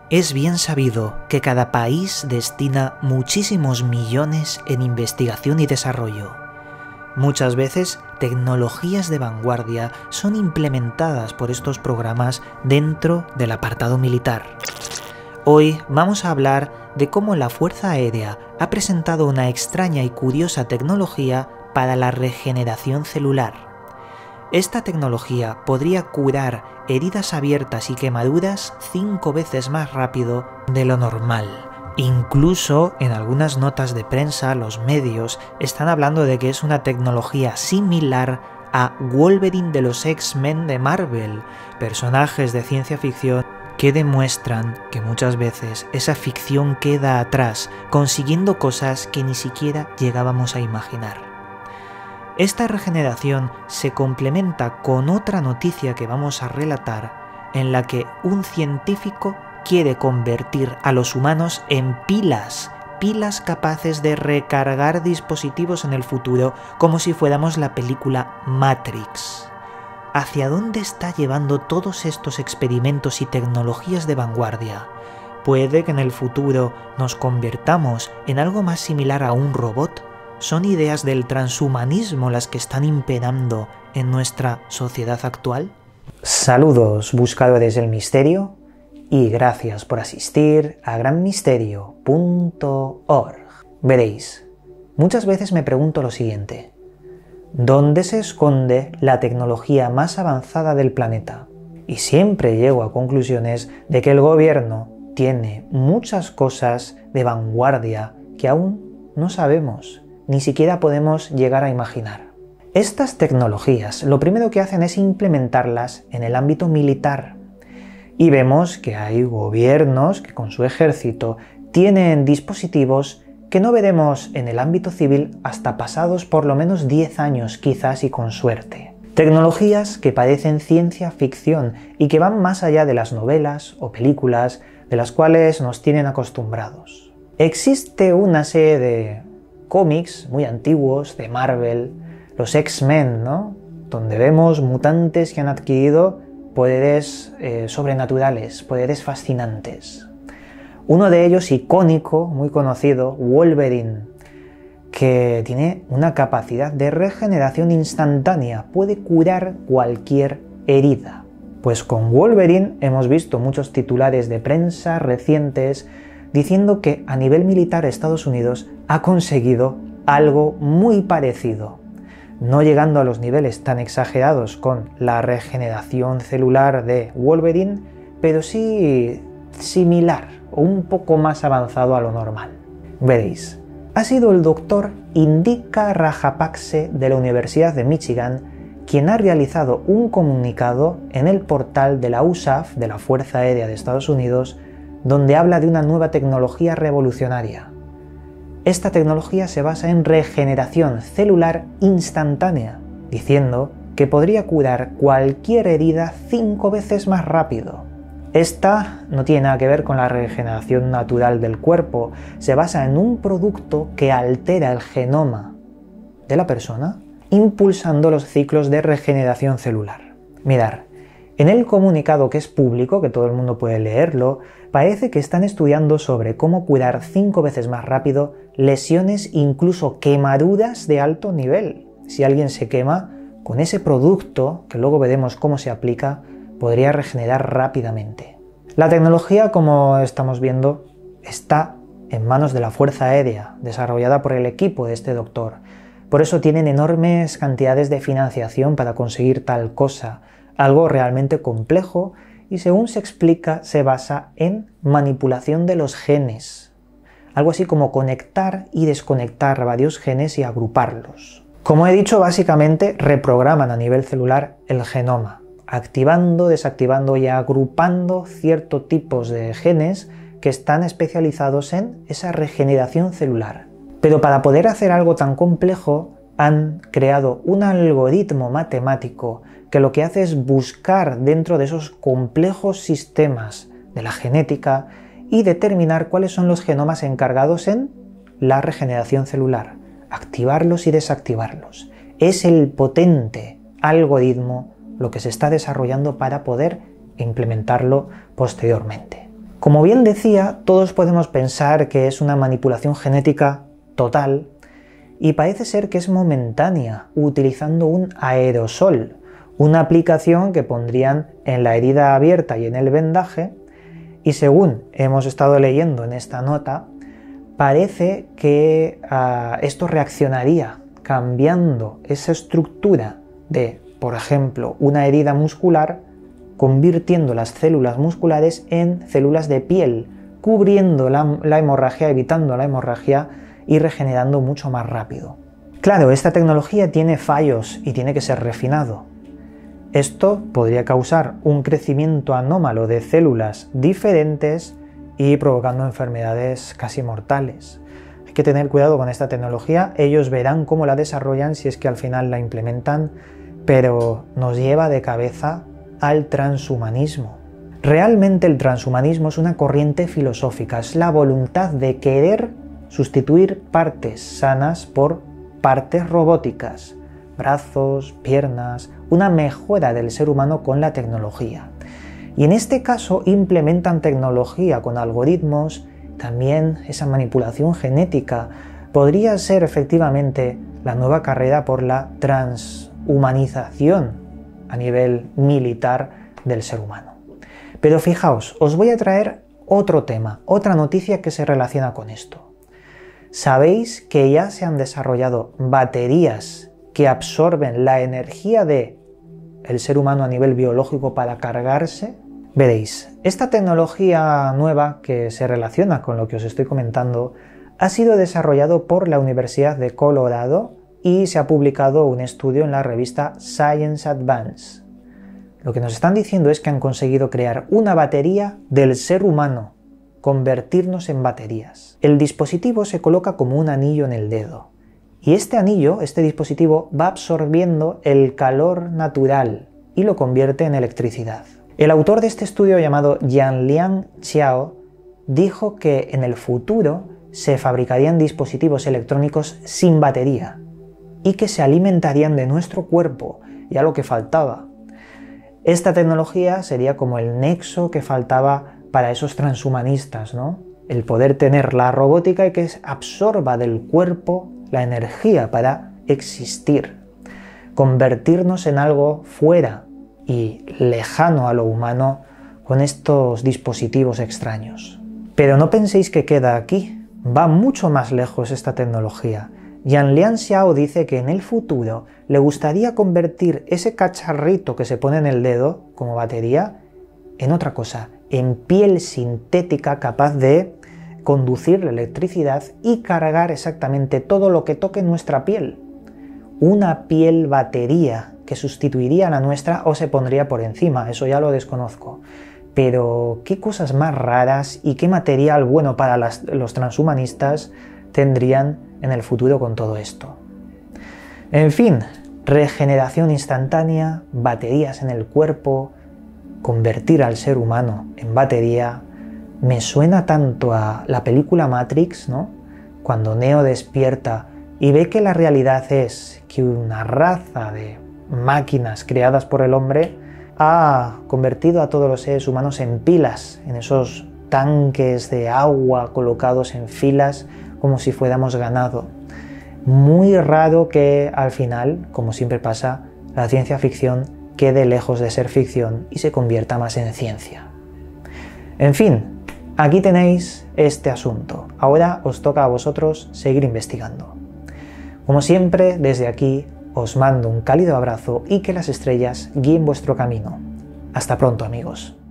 Es bien sabido que cada país destina muchísimos millones en investigación y desarrollo. Muchas veces, tecnologías de vanguardia son implementadas por estos programas dentro del apartado militar. Hoy vamos a hablar de cómo la Fuerza Aérea ha presentado una extraña y curiosa tecnología para la regeneración celular. Esta tecnología podría curar heridas abiertas y quemaduras 5 veces más rápido de lo normal. Incluso en algunas notas de prensa los medios están hablando de que es una tecnología similar a Wolverine de los X-Men de Marvel, personajes de ciencia ficción que demuestran que muchas veces esa ficción queda atrás, consiguiendo cosas que ni siquiera llegábamos a imaginar. Esta regeneración se complementa con otra noticia que vamos a relatar, en la que un científico quiere convertir a los humanos en pilas capaces de recargar dispositivos en el futuro, como si fuéramos la película Matrix. ¿Hacia dónde está llevando todos estos experimentos y tecnologías de vanguardia? ¿Puede que en el futuro nos convirtamos en algo más similar a un robot? ¿Son ideas del transhumanismo las que están imperando en nuestra sociedad actual? Saludos, buscadores del misterio, y gracias por asistir a granmisterio.org. Veréis, muchas veces me pregunto lo siguiente: ¿dónde se esconde la tecnología más avanzada del planeta? Y siempre llego a conclusiones de que el gobierno tiene muchas cosas de vanguardia que aún no sabemos, ni siquiera podemos llegar a imaginar. Estas tecnologías lo primero que hacen es implementarlas en el ámbito militar. Y vemos que hay gobiernos que con su ejército tienen dispositivos que no veremos en el ámbito civil hasta pasados por lo menos 10 años, quizás y con suerte. Tecnologías que parecen ciencia ficción y que van más allá de las novelas o películas de las cuales nos tienen acostumbrados. Existe una serie de cómics muy antiguos de Marvel, los X-Men, ¿no?, donde vemos mutantes que han adquirido poderes sobrenaturales, poderes fascinantes. Uno de ellos, icónico, muy conocido, Wolverine, que tiene una capacidad de regeneración instantánea, puede curar cualquier herida. Pues con Wolverine hemos visto muchos titulares de prensa recientes diciendo que a nivel militar Estados Unidos ha conseguido algo muy parecido, no llegando a los niveles tan exagerados con la regeneración celular de Wolverine, pero sí similar o un poco más avanzado a lo normal. Veréis, ha sido el doctor Indika Rajapakse de la Universidad de Michigan quien ha realizado un comunicado en el portal de la USAF, de la Fuerza Aérea de Estados Unidos, donde habla de una nueva tecnología revolucionaria. Esta tecnología se basa en regeneración celular instantánea, diciendo que podría curar cualquier herida 5 veces más rápido. Esta no tiene nada que ver con la regeneración natural del cuerpo, se basa en un producto que altera el genoma de la persona, impulsando los ciclos de regeneración celular. Mirad, en el comunicado, que es público, que todo el mundo puede leerlo, parece que están estudiando sobre cómo curar 5 veces más rápido lesiones, incluso quemaduras de alto nivel. Si alguien se quema, con ese producto, que luego veremos cómo se aplica, podría regenerar rápidamente. La tecnología, como estamos viendo, está en manos de la Fuerza Aérea, desarrollada por el equipo de este doctor. Por eso tienen enormes cantidades de financiación para conseguir tal cosa, algo realmente complejo, y según se explica se basa en manipulación de los genes, algo así como conectar y desconectar varios genes y agruparlos. Como he dicho, básicamente reprograman a nivel celular el genoma, activando, desactivando y agrupando ciertos tipos de genes que están especializados en esa regeneración celular. Pero para poder hacer algo tan complejo han creado un algoritmo matemático que lo que hace es buscar dentro de esos complejos sistemas de la genética y determinar cuáles son los genomas encargados en la regeneración celular, activarlos y desactivarlos. Es el potente algoritmo lo que se está desarrollando para poder implementarlo posteriormente. Como bien decía, todos podemos pensar que es una manipulación genética total y parece ser que es momentánea, utilizando un aerosol, una aplicación que pondrían en la herida abierta y en el vendaje, y según hemos estado leyendo en esta nota, parece que esto reaccionaría cambiando esa estructura de, por ejemplo, una herida muscular, convirtiendo las células musculares en células de piel, cubriendo la hemorragia, evitando la hemorragia y regenerando mucho más rápido. Claro, esta tecnología tiene fallos y tiene que ser refinado. Esto podría causar un crecimiento anómalo de células diferentes y provocando enfermedades casi mortales. Hay que tener cuidado con esta tecnología, ellos verán cómo la desarrollan si es que al final la implementan, pero nos lleva de cabeza al transhumanismo. Realmente el transhumanismo es una corriente filosófica, es la voluntad de querer sustituir partes sanas por partes robóticas, brazos, piernas, una mejora del ser humano con la tecnología. Y en este caso implementan tecnología con algoritmos, también esa manipulación genética. Podría ser efectivamente la nueva carrera por la transhumanización a nivel militar del ser humano. Pero fijaos, os voy a traer otro tema, otra noticia que se relaciona con esto. ¿Sabéis que ya se han desarrollado baterías que absorben la energía del ser humano a nivel biológico para cargarse? Veréis, esta tecnología nueva que se relaciona con lo que os estoy comentando ha sido desarrollado por la Universidad de Colorado y se ha publicado un estudio en la revista Science Advance. Lo que nos están diciendo es que han conseguido crear una batería del ser humano, convertirnos en baterías. El dispositivo se coloca como un anillo en el dedo y este anillo, este dispositivo, va absorbiendo el calor natural y lo convierte en electricidad. El autor de este estudio, llamado Yanlian Xiao, dijo que en el futuro se fabricarían dispositivos electrónicos sin batería y que se alimentarían de nuestro cuerpo, ya lo que faltaba. Esta tecnología sería como el nexo que faltaba para esos transhumanistas, ¿no? El poder tener la robótica y que absorba del cuerpo la energía para existir, convertirnos en algo fuera y lejano a lo humano con estos dispositivos extraños. Pero no penséis que queda aquí, va mucho más lejos esta tecnología. Yanlian Xiao dice que en el futuro le gustaría convertir ese cacharrito que se pone en el dedo como batería en otra cosa, en piel sintética capaz de conducir la electricidad y cargar exactamente todo lo que toque nuestra piel. Una piel batería que sustituiría a la nuestra o se pondría por encima, eso ya lo desconozco. Pero qué cosas más raras y qué material bueno para los transhumanistas tendrían en el futuro con todo esto. En fin, regeneración instantánea, baterías en el cuerpo, convertir al ser humano en batería, me suena tanto a la película Matrix, ¿no? Cuando Neo despierta y ve que la realidad es que una raza de máquinas creadas por el hombre ha convertido a todos los seres humanos en pilas, en esos tanques de agua colocados en filas como si fuéramos ganado. Muy raro que al final, como siempre pasa, la ciencia ficción quede lejos de ser ficción y se convierta más en ciencia. En fin, aquí tenéis este asunto. Ahora os toca a vosotros seguir investigando. Como siempre, desde aquí os mando un cálido abrazo y que las estrellas guíen vuestro camino. Hasta pronto, amigos.